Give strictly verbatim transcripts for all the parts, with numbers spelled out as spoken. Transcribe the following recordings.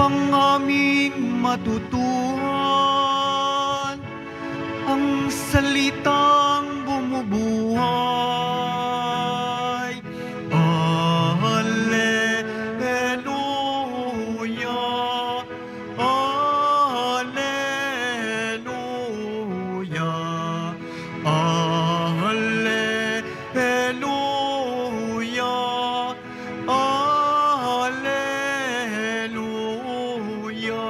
ang aming matutuhan, ang salitang bumubuhay. Alleluia, Alleluia, Alleluia, Alleluia.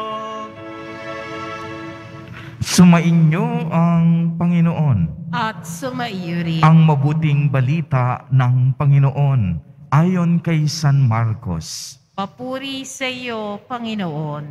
Sumainyo ang Panginoon. At sumaiyo rin. Ang mabuting balita ng Panginoon ayon kay San Marcos. Papuri sa iyo, Panginoon.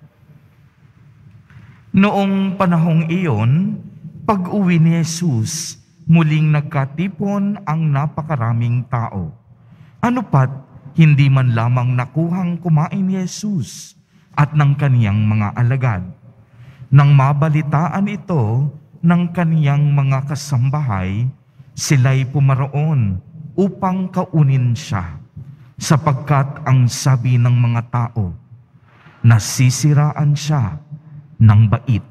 Noong panahong iyon, pag-uwi ni Jesus, muling nagkatipon ang napakaraming tao. Ano pat, hindi man lamang nakuhang kumain ni Jesus at ng kaniyang mga alagad. Nang mabalitaan ito ng kaniyang mga kasambahay, sila'y pumaroon upang kaunin siya, sapagkat ang sabi ng mga tao, nasisiraan siya ng bait.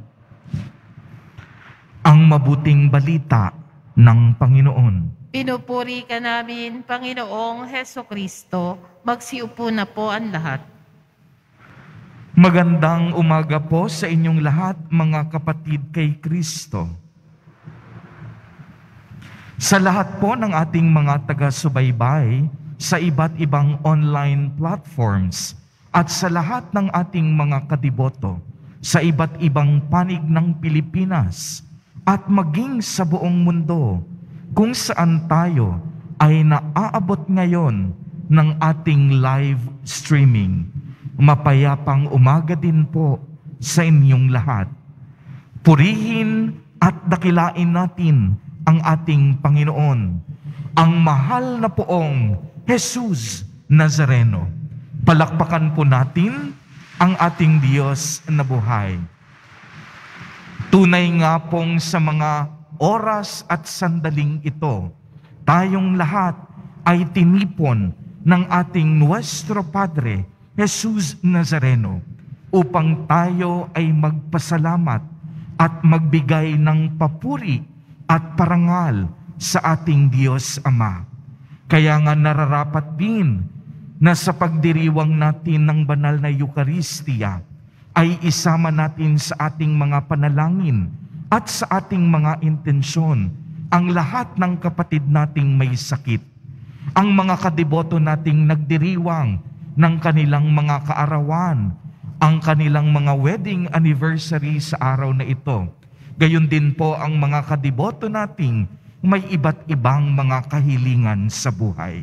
Ang mabuting balita ng Panginoon. Pinupuri ka namin, Panginoong Hesukristo. Magsiupo na po ang lahat. Magandang umaga po sa inyong lahat, mga kapatid kay Kristo. Sa lahat po ng ating mga taga-subaybay sa iba't ibang online platforms at sa lahat ng ating mga kadiboto sa iba't ibang panig ng Pilipinas at maging sa buong mundo kung saan tayo ay naaabot ngayon ng ating live streaming. Mapayapang umaga din po sa inyong lahat. Purihin at dakilain natin ang ating Panginoon, ang mahal na poong Jesus Nazareno. Palakpakan po natin ang ating Diyos na buhay. Tunay nga pong sa mga oras at sandaling ito, tayong lahat ay tinipon ng ating Nuestro Padre, Jesus Nazareno, upang tayo ay magpasalamat at magbigay ng papuri at parangal sa ating Diyos Ama. Kaya nga nararapat din na sa pagdiriwang natin ng banal na Eucharistia ay isama natin sa ating mga panalangin at sa ating mga intensyon ang lahat ng kapatid nating may sakit, ang mga kadiboto nating nagdiriwang ng kanilang mga kaarawan, ang kanilang mga wedding anniversary sa araw na ito. Gayon din po ang mga kadiboto nating may iba't ibang mga kahilingan sa buhay.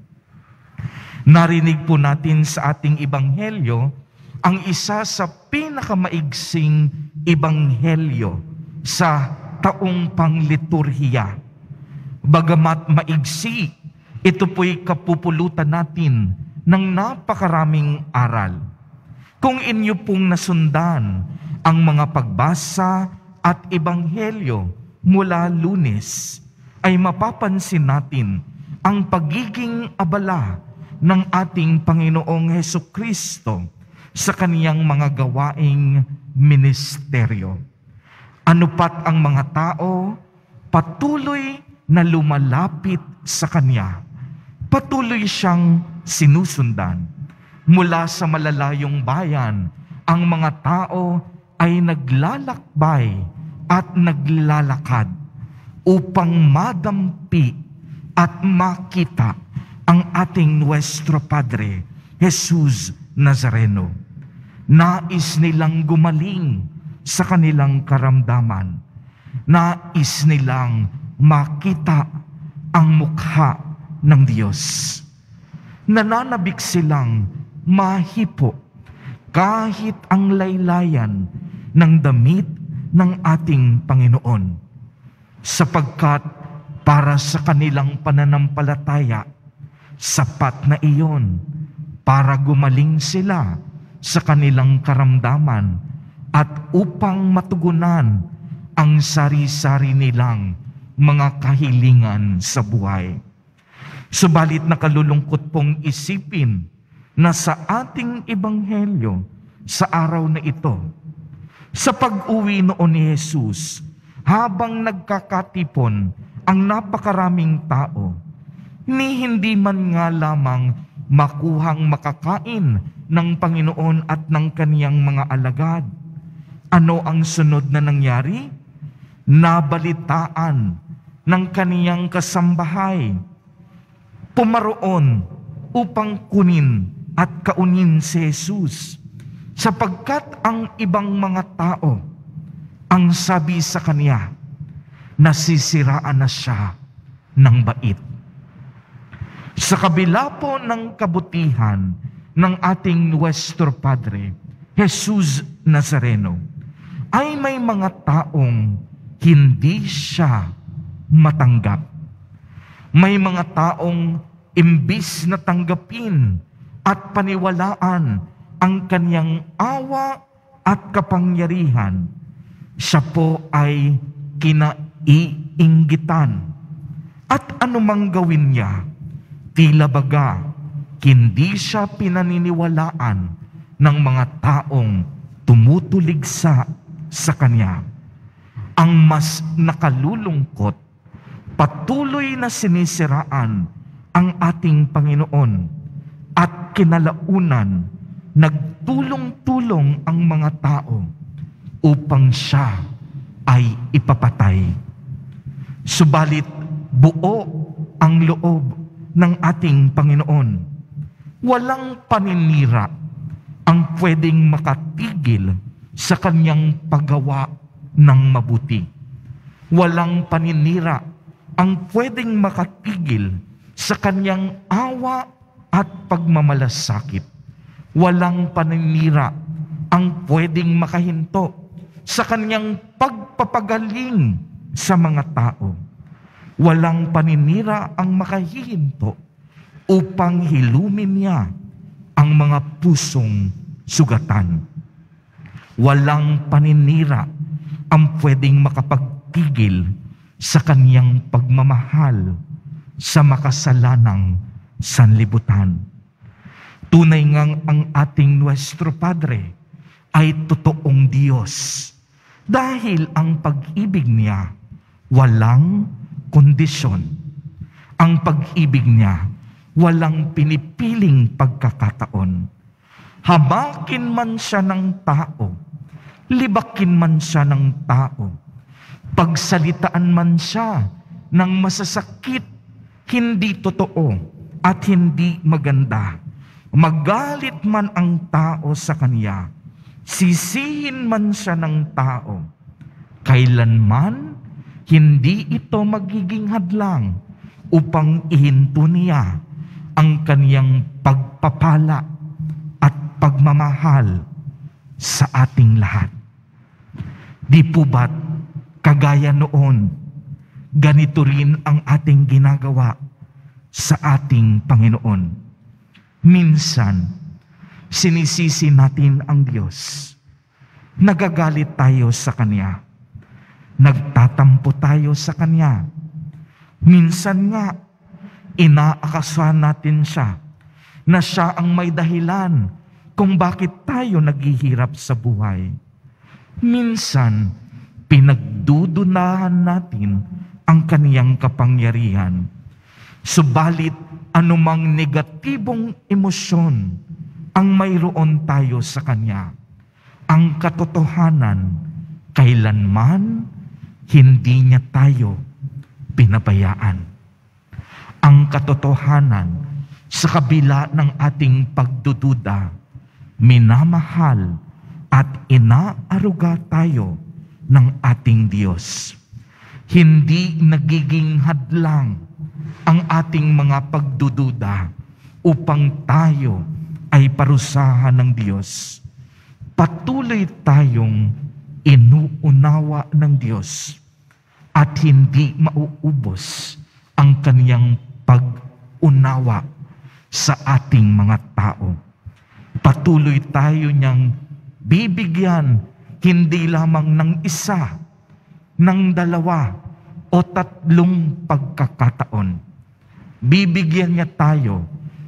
Narinig po natin sa ating ibanghelyo ang isa sa pinakamaigsing ibanghelyo sa taong pangliturhiya. Bagamat maigsi, ito po'y kapupulutan natin ng napakaraming aral. Kung inyo pong nasundan ang mga pagbasa at ebanghelyo mula Lunes, ay mapapansin natin ang pagiging abala ng ating Panginoong Hesukristo sa kaniyang mga gawaing ministeryo. Ano pat ang mga tao, patuloy na lumalapit sa Kanya. Patuloy siyang sinusundan. Mula sa malalayong bayan, ang mga tao ay naglalakbay at naglalakad upang madampi at makita ang ating Nuestro Padre, Jesus Nazareno. Nais nilang gumaling sa kanilang karamdaman. Nais nilang makita ang mukha ng Diyos. Nananabik silang mahipo kahit ang laylayan ng damit ng ating Panginoon, sapagkat para sa kanilang pananampalataya, sapat na iyon para gumaling sila sa kanilang karamdaman at upang matugunan ang sari-sari nilang mga kahilingan sa buhay. Subalit nakalulungkot pong isipin na sa ating ebanghelyo sa araw na ito, sa pag-uwi noon ni Jesus, habang nagkakatipon ang napakaraming tao, ni hindi man nga lamang makuhang makakain ng Panginoon at ng kaniyang mga alagad. Ano ang sunod na nangyari? Nabalitaan ng kaniyang kasambahay. Pumaroon upang kunin at kaunin si Jesus, sapagkat ang ibang mga tao ang sabi sa kaniya, nasisiraan na siya ng bait. Sa kabila po ng kabutihan ng ating Nuestro Padre, Jesus Nazareno, ay may mga taong hindi siya matanggap. May mga taong imbis na tanggapin at paniwalaan ang kaniyang awa at kapangyarihan, siya po ay kinaiinggitan. At anumang gawin niya, tila baga, hindi siya pinaniniwalaan ng mga taong tumutuligsa sa kanya. Ang mas nakalulungkot, patuloy na sinisiraan ang ating Panginoon at kinalaunan nagtulong-tulong ang mga tao upang siya ay ipapatay. Subalit buo ang loob ng ating Panginoon. Walang paninira ang pwedeng makatigil sa kanyang paggawa ng mabuti. Walang paninira ang pwedeng makatigil sa kanyang awa at pagmamalasakit. Walang paninira ang pwedeng makahinto sa kanyang pagpapagaling sa mga tao. Walang paninira ang makahihinto upang hilumin niya ang mga pusong sugatan. Walang paninira ang pwedeng makapagtigil sa kaniyang pagmamahal sa makasalanang sanlibutan. Tunay ngang ang ating Nuestro Padre ay totoong Diyos dahil ang pag-ibig niya walang kondisyon. Ang pag-ibig niya walang pinipiling pagkakataon. Hamakin man siya ng tao, libakin man siya ng tao, pagsalitaan man siya ng masasakit, hindi totoo at hindi maganda, magalit man ang tao sa kanya, sisihin man siya ng tao, kailanman hindi ito magiging hadlang upang ihinto niya ang kaniyang pagpapala at pagmamahal sa ating lahat. Di po ba't kagaya noon, ganito rin ang ating ginagawa sa ating Panginoon? Minsan, sinisisi natin ang Diyos. Nagagalit tayo sa Kanya. Nagtatampo tayo sa Kanya. Minsan nga, inaakasahan natin siya na siya ang may dahilan kung bakit tayo naghihirap sa buhay. Minsan, pinagdudunahan natin ang kaniyang kapangyarihan. Subalit, anumang negatibong emosyon ang mayroon tayo sa Kanya, ang katotohanan, kailanman hindi niya tayo pinabayaan. Ang katotohanan, sa kabila ng ating pagdududa, minamahal at inaaruga tayo ng ating Diyos. Hindi nagiging hadlang ang ating mga pagdududa upang tayo ay parusahan ng Diyos. Patuloy tayong inuunawa ng Diyos at hindi mauubos ang kaniyang pag-unawa sa ating mga tao. Patuloy tayo niyang bibigyan hindi lamang ng isa, ng dalawa, o tatlong pagkakataon. Bibigyan niya tayo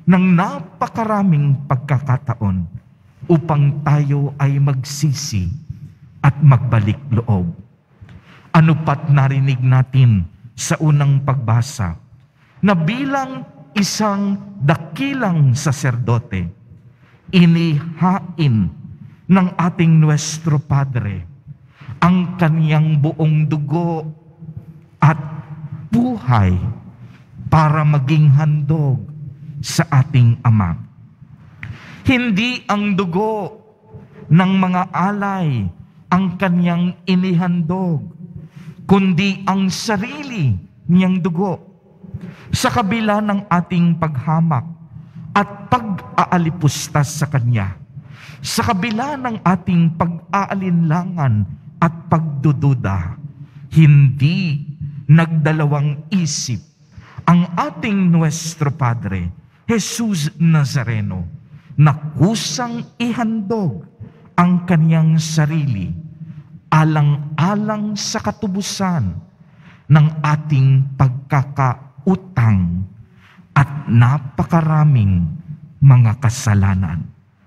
ng napakaraming pagkakataon upang tayo ay magsisi at magbalik loob. Ano pat narinig natin sa unang pagbasa na bilang isang dakilang saserdote, inihain ng ating Nuestro Padre ang kaniyang buong dugo at buhay para maging handog sa ating Ama. Hindi ang dugo ng mga alay ang kaniyang inihandog, kundi ang sarili niyang dugo. Sa kabila ng ating paghamak at pag-aalipustas sa Kanya, sa kabila ng ating pag-aalinlangan at pagdududa, hindi nagdalawang isip ang ating Nuestro Padre, Jesus Nazareno, na kusang ihandog ang Kaniyang sarili alang-alang sa katubusan ng ating pagkakautang at napakaraming mga kasalanan.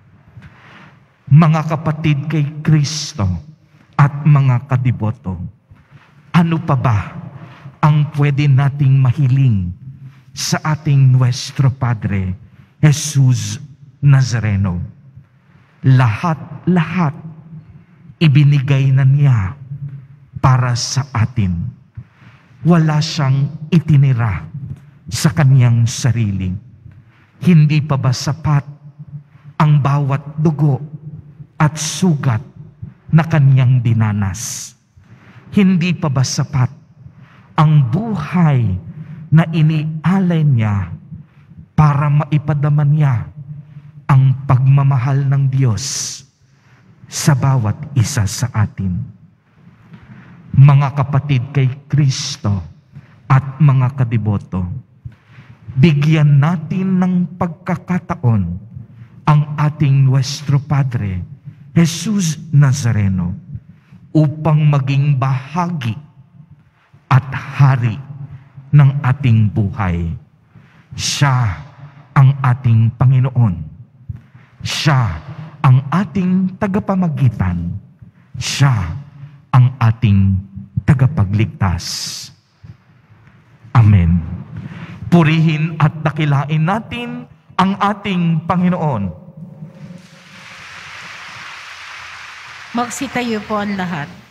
Mga kapatid kay Kristo at mga kadiboto, ano pa ba ang pwede nating mahiling sa ating Nuestro Padre, Jesus Nazareno? Lahat-lahat ibinigay na niya para sa atin. Wala siyang itinira sa kaniyang sarili. Hindi pa ba sapat ang bawat dugo at sugat na kaniyang dinanas? Hindi pa ba sapat ang buhay na inialay niya para maipadama niya ang pagmamahal ng Diyos sa bawat isa sa atin? Mga kapatid kay Kristo at mga kadiboto, bigyan natin ng pagkakataon ang ating Nuestro Padre, Jesus Nazareno, upang maging bahagi at hari ng ating buhay. Siya ang ating Panginoon. Siya ang ating tagapamagitan. Siya ang ating tagapagligtas. Amen. Purihin at dakilain natin ang ating Panginoon. Magsitayo po ang lahat.